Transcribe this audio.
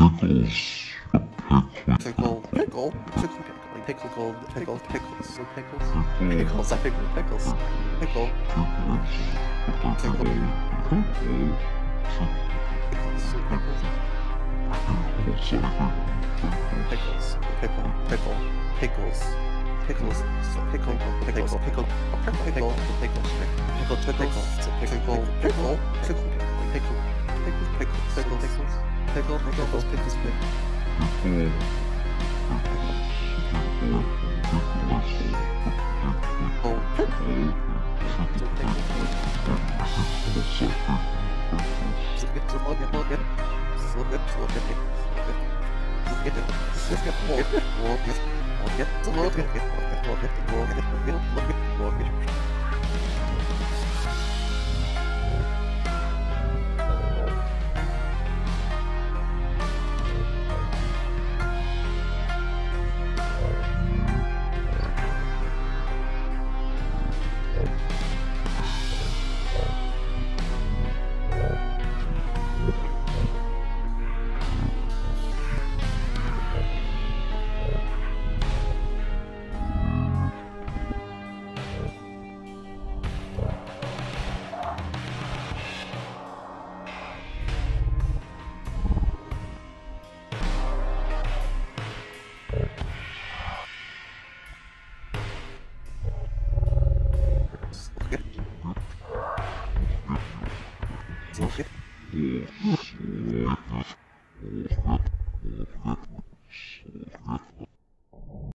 Pickle, pickle, pickle, pickles, pickles, pickles, I pickle pickles, pickle, pickle, pickles, pickle, pickle, pickles, pickles, pickle, pickles, pickle, pickle, pickle, pickle, pickles, pickle, pickle, pickle, pickle, pickle, pickle, pickles, pickles, pickle. Yeah.